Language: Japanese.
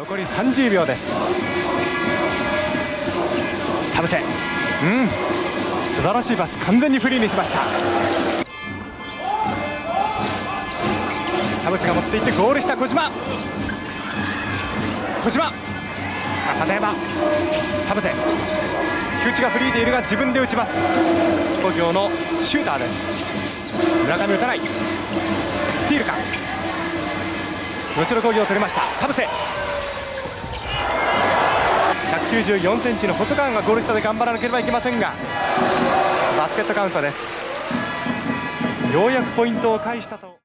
残り30秒です。田臥、素晴らしいパス、完全にフリーにしました。田臥が持っていってゴールした小島、片山、田臥、菊池がフリーでいるが自分で打ちます。工業のシューターです。村上打たない、スティールか、吉野工業を取りました。田臥、194センチの細川がゴール下で頑張らなければいけませんが、バスケットカウントです。ようやくポイントを返したと。